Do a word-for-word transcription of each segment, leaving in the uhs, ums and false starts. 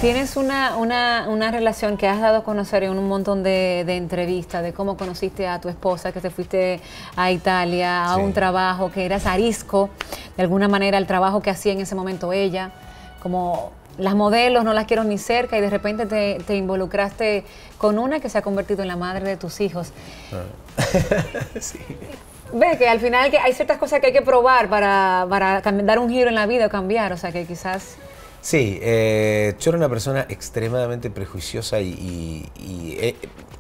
Tienes una, una, una relación que has dado a conocer en un montón de, de entrevistas, de cómo conociste a tu esposa, que te fuiste a Italia, a sí. un trabajo, que eras arisco, de alguna manera el trabajo que hacía en ese momento ella, como las modelos no las quiero ni cerca, y de repente te, te involucraste con una que se ha convertido en la madre de tus hijos. Ah. Sí. Ves que al final que hay ciertas cosas que hay que probar para, para dar un giro en la vida o cambiar, o sea que quizás... Sí, eh, yo era una persona extremadamente prejuiciosa y, y, y he,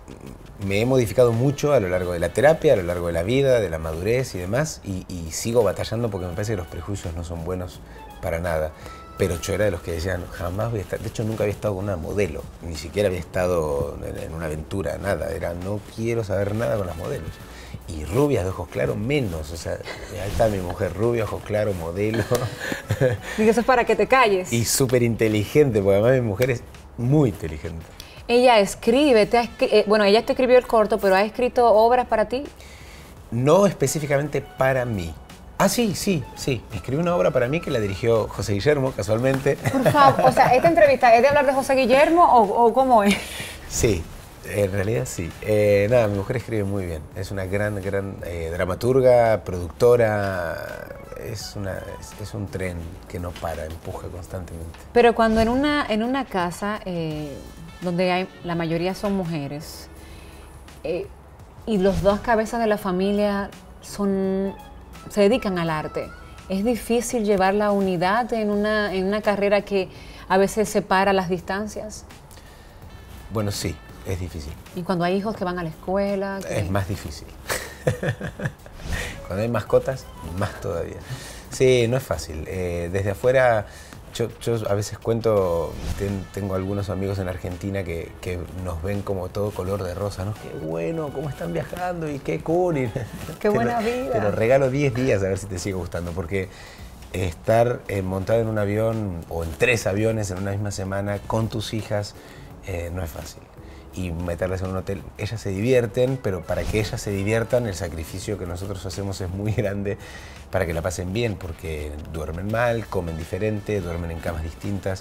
me he modificado mucho a lo largo de la terapia, a lo largo de la vida, de la madurez y demás, y, y sigo batallando porque me parece que los prejuicios no son buenos para nada. Pero yo era de los que decían, jamás voy a estar, de hecho nunca había estado con una modelo, ni siquiera había estado en, en una aventura, nada, era no quiero saber nada con las modelos. Y rubias de ojos claros menos, o sea, ahí está mi mujer, rubia, ojos claros, modelo. Y eso es para que te calles. Y súper inteligente, porque además mi mujer es muy inteligente. Ella escribe, te ha escri eh, bueno, ella te escribió el corto, pero ¿ha escrito obras para ti? No específicamente para mí. Ah, sí, sí, sí. Escribió una obra para mí que la dirigió José Guillermo, casualmente. Por favor, o sea, ¿esta entrevista es de hablar de José Guillermo o, o cómo es? Sí. En realidad sí. Eh, nada, mi mujer escribe muy bien. Es una gran, gran eh, dramaturga, productora. Es, una, es, es un tren que no para, empuja constantemente. Pero cuando en una, en una casa eh, donde hay, la mayoría son mujeres eh, y los dos cabezas de la familia son, se dedican al arte, ¿es difícil llevar la unidad en una, en una carrera que a veces separa las distancias? Bueno, sí. Es difícil. ¿Y cuando hay hijos que van a la escuela? ¿Qué? Es más difícil. Cuando hay mascotas, más todavía. Sí, no es fácil. Eh, desde afuera, yo, yo a veces cuento, ten, tengo algunos amigos en Argentina que, que nos ven como todo color de rosa, ¿no? Qué bueno, cómo están viajando y qué cool. Y qué buena lo, vida. Te lo regalo diez días a ver si te sigue gustando, porque estar eh, montado en un avión o en tres aviones en una misma semana con tus hijas eh, no es fácil. Y meterlas en un hotel, ellas se divierten, pero para que ellas se diviertan el sacrificio que nosotros hacemos es muy grande para que la pasen bien, porque duermen mal, comen diferente, duermen en camas distintas.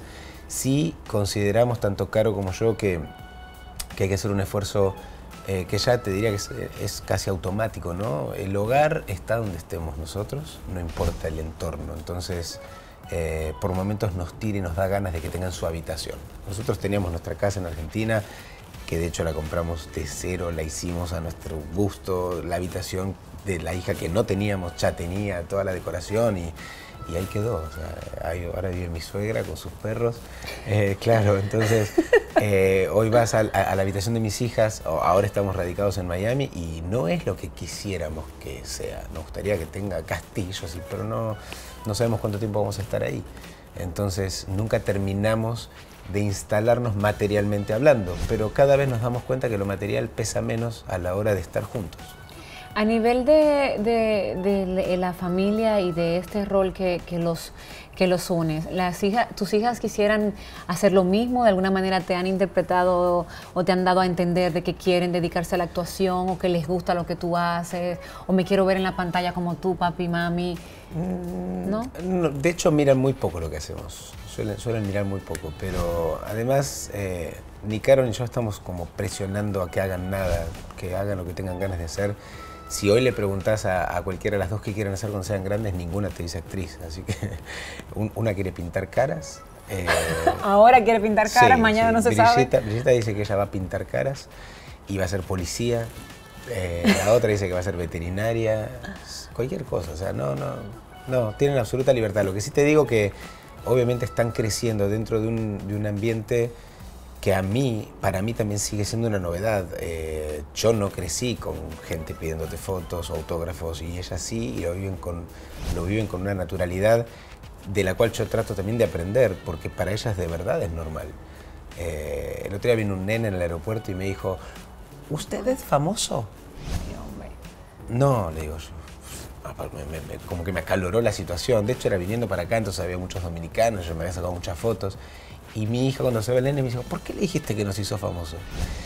Sí consideramos, tanto Caro como yo, que, que hay que hacer un esfuerzo eh, que ya te diría que es, es casi automático, ¿no? El hogar está donde estemos nosotros, no importa el entorno. Entonces, eh, por momentos nos tira y nos da ganas de que tengan su habitación. Nosotros teníamos nuestra casa en Argentina, que de hecho la compramos de cero, la hicimos a nuestro gusto, la habitación de la hija que no teníamos ya tenía toda la decoración y, y ahí quedó. O sea, ahí, ahora vive mi suegra con sus perros, eh, claro, entonces eh, hoy vas a, a, a la habitación de mis hijas, ahora estamos radicados en Miami y no es lo que quisiéramos que sea. Nos gustaría que tenga castillos, pero no, no sabemos cuánto tiempo vamos a estar ahí. Entonces nunca terminamos de instalarnos materialmente hablando, pero cada vez nos damos cuenta que lo material pesa menos a la hora de estar juntos. A nivel de, de, de la familia y de este rol que, que, los, que los unes, las hijas, ¿tus hijas quisieran hacer lo mismo? ¿De alguna manera te han interpretado o te han dado a entender de que quieren dedicarse a la actuación o que les gusta lo que tú haces? ¿O me quiero ver en la pantalla como tú, papi, mami? ¿No? No, de hecho, miran muy poco lo que hacemos. Suelen, suelen mirar muy poco, pero además eh, ni Caro ni yo estamos como presionando a que hagan nada, que hagan lo que tengan ganas de hacer. Si hoy le preguntás a, a cualquiera de las dos qué quieren hacer cuando sean grandes, ninguna te dice actriz. Así que un, una quiere pintar caras. Eh, Ahora quiere pintar caras, sí, mañana sí. no se Brigitta, sabe. Brigitta dice que ella va a pintar caras y va a ser policía. Eh, la otra dice que va a ser veterinaria. Cualquier cosa, o sea, no, no, no, tienen absoluta libertad. Lo que sí te digo que obviamente están creciendo dentro de un, de un ambiente que a mí, para mí también sigue siendo una novedad. Eh, yo no crecí con gente pidiéndote fotos o autógrafos y ellas sí, y lo viven con, lo viven con una naturalidad de la cual yo trato también de aprender, porque para ellas de verdad es normal. Eh, el otro día vino un nene en el aeropuerto y me dijo, ¿usted es famoso? No, le digo yo. Me, me, me, como que me acaloró la situación. De hecho, era viniendo para acá, entonces había muchos dominicanos, yo me había sacado muchas fotos. Y mi hija, cuando se ve el nene, me dijo, ¿por qué le dijiste que nos hizo famosos?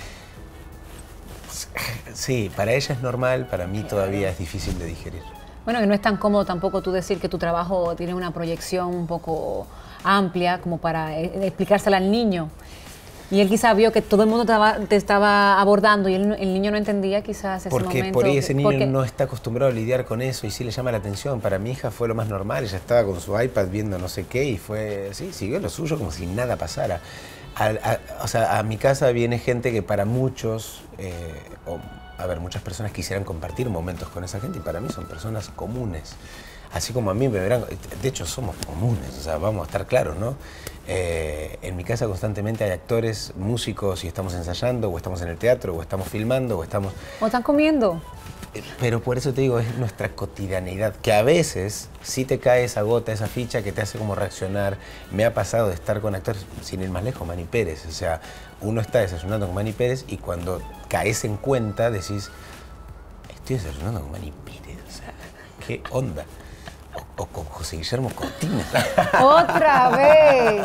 Sí, para ella es normal, para mí todavía es difícil de digerir. Bueno, que no es tan cómodo tampoco tú decir que tu trabajo tiene una proyección un poco amplia como para eh, explicársela al niño. Y él quizá vio que todo el mundo te estaba, te estaba abordando y el, el niño no entendía quizás ese porque momento. Por ahí ese niño porque... no está acostumbrado a lidiar con eso y sí le llama la atención. Para mi hija fue lo más normal, ella estaba con su iPad viendo no sé qué y fue, sí, siguió lo suyo como si nada pasara. A, a, o sea, a mi casa viene gente que para muchos, eh, o, a ver, muchas personas quisieran compartir momentos con esa gente y para mí son personas comunes. Así como a mí me verán, de hecho somos comunes, o sea, vamos a estar claros, ¿no? Eh, en mi casa constantemente hay actores, músicos y estamos ensayando, o estamos en el teatro, o estamos filmando, o estamos... ¿O están comiendo? Pero por eso te digo, es nuestra cotidianeidad, que a veces sí te cae esa gota, esa ficha que te hace como reaccionar. Me ha pasado de estar con actores, sin ir más lejos, Manny Pérez, o sea, uno está desayunando con Manny Pérez y cuando caes en cuenta decís, estoy desayunando con Manny Pérez, o sea, ¿qué onda? O, o con José Guillermo Cortina. ¡Otra vez!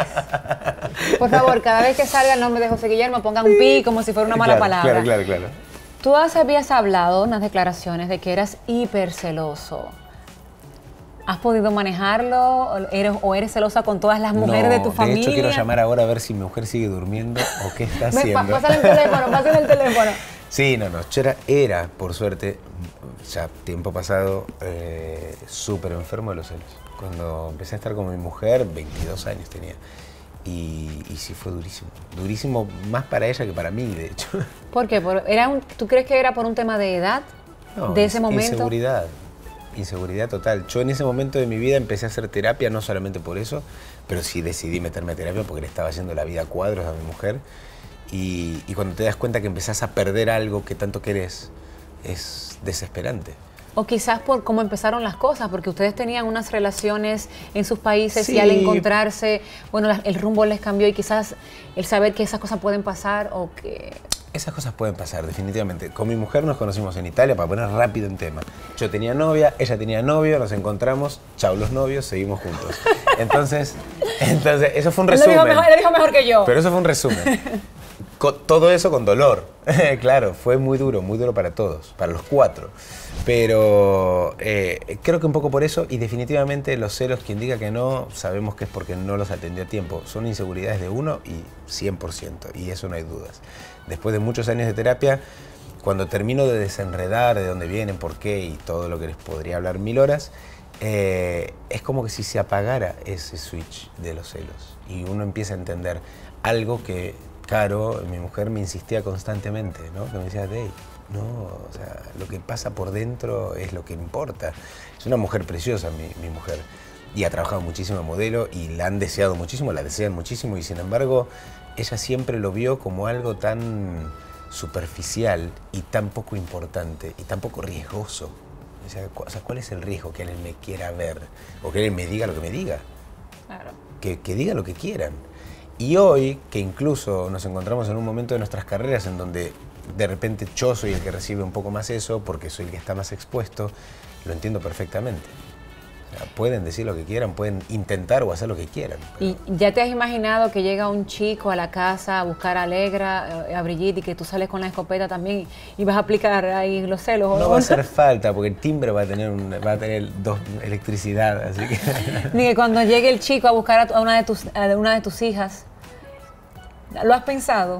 Por favor, cada vez que salga el nombre de José Guillermo, pongan un pi como si fuera una mala claro, palabra. Claro, claro, claro. Tú habías hablado en unas declaraciones de que eras hiperceloso. ¿Has podido manejarlo o eres, o eres celosa con todas las mujeres no, de tu familia? De hecho, quiero llamar ahora a ver si mi mujer sigue durmiendo o qué está haciendo. Pásale el teléfono, pásale el teléfono. Sí, no, no. Yo era, era, por suerte, ya tiempo pasado, eh, súper enfermo de los celos. Cuando empecé a estar con mi mujer, veintidós años tenía. Y, y sí fue durísimo. Durísimo más para ella que para mí, de hecho. ¿Por qué? ¿Por, era un, ¿Tú crees que era por un tema de edad? No, ¿De ese momento? Inseguridad. Inseguridad total. Yo en ese momento de mi vida empecé a hacer terapia, no solamente por eso, pero sí decidí meterme a terapia porque le estaba haciendo la vida a cuadros a mi mujer. Y, y cuando te das cuenta que empezás a perder algo que tanto querés, es desesperante. O quizás por cómo empezaron las cosas, porque ustedes tenían unas relaciones en sus países sí. y al encontrarse, bueno, la, el rumbo les cambió y quizás el saber que esas cosas pueden pasar o que... Esas cosas pueden pasar, definitivamente. Con mi mujer nos conocimos en Italia, para poner rápido en tema. Yo tenía novia, ella tenía novio, nos encontramos, chau los novios, seguimos juntos. Entonces, entonces eso fue un resumen. Él lo dijo mejor, él lo dijo mejor que yo. Pero eso fue un resumen. Con, todo eso con dolor. Claro, fue muy duro, muy duro para todos, para los cuatro. Pero eh, creo que un poco por eso, y definitivamente los celos, quien diga que no, sabemos que es porque no los atendió a tiempo. Son inseguridades de uno y cien por ciento, y eso no hay dudas. Después de muchos años de terapia, cuando termino de desenredar de dónde vienen, por qué y todo lo que les podría hablar mil horas, eh, es como que si se apagara ese switch de los celos y uno empieza a entender algo que Caro, mi mujer, me insistía constantemente, ¿no? Que me decía, Dey, no, o sea, lo que pasa por dentro es lo que importa. Es una mujer preciosa, mi, mi mujer, y ha trabajado muchísimo en modelo y la han deseado muchísimo, la desean muchísimo, y sin embargo, ella siempre lo vio como algo tan superficial y tan poco importante y tan poco riesgoso. O sea, ¿cuál es el riesgo? Que alguien me quiera ver o que alguien me diga lo que me diga. Claro. Que, que diga lo que quieran. Y hoy, que incluso nos encontramos en un momento de nuestras carreras en donde de repente yo soy el que recibe un poco más eso porque soy el que está más expuesto, lo entiendo perfectamente. O sea, pueden decir lo que quieran, pueden intentar o hacer lo que quieran. Pero... ¿Y ya te has imaginado que llega un chico a la casa a buscar a Alegra, a Brigitte, y que tú sales con la escopeta también y vas a aplicar ahí los celos? No va a hacer falta porque el timbre va a tener, un, va a tener dos electricidad, así que... Ni que cuando llegue el chico a buscar a, tu, a, una, de tus, a una de tus hijas. ¿Lo has pensado?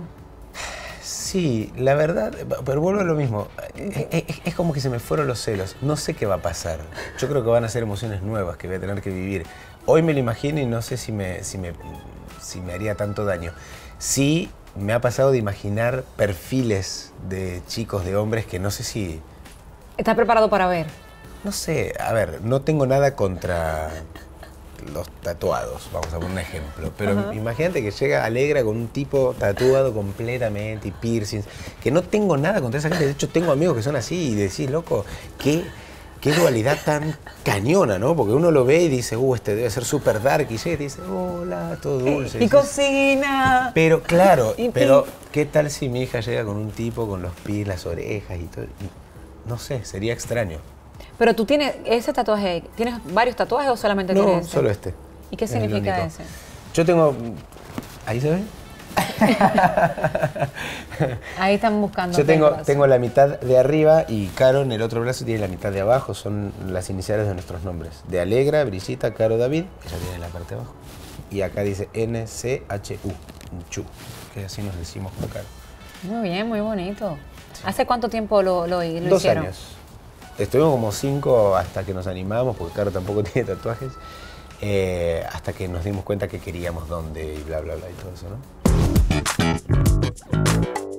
Sí, la verdad, pero vuelvo a lo mismo. Es, es, es como que se me fueron los celos. No sé qué va a pasar. Yo creo que van a ser emociones nuevas que voy a tener que vivir. Hoy me lo imagino y no sé si me, si me, si me haría tanto daño. Sí, me ha pasado de imaginar perfiles de chicos, de hombres que no sé si... ¿Estás preparado para ver? No sé, a ver, no tengo nada contra los tatuados, vamos a poner un ejemplo, pero uh-huh. Imagínate que llega Alegra con un tipo tatuado completamente y piercings, que no tengo nada contra esa gente, de hecho tengo amigos que son así y decís, loco, qué, qué dualidad tan cañona, ¿no? Porque uno lo ve y dice, uh, este debe ser súper dark, y llega y te dice, hola, todo dulce. Y, y, y cocina. Pero claro, y pero ¿qué tal si mi hija llega con un tipo con los pies, las orejas y todo? No sé, sería extraño. Pero tú tienes ese tatuaje, ¿tienes varios tatuajes o solamente no, tienes este? No, solo este. ¿Y qué significa ese? Yo tengo... ¿Ahí se ve? Ahí están buscando. Yo tengo, tengo la mitad de arriba y Caro en el otro brazo tiene la mitad de abajo. Son las iniciales de nuestros nombres. De Alegra, Brigitte, Caro, David. Ella tiene la parte de abajo. y acá dice N C H U, Chu, que así nos decimos con Caro. Muy bien, muy bonito. Sí. ¿Hace cuánto tiempo lo, lo, lo Dos hicieron? años. Estuvimos como cinco hasta que nos animamos, porque Caro tampoco tiene tatuajes, eh, hasta que nos dimos cuenta que queríamos dónde y bla, bla, bla y todo eso, ¿no?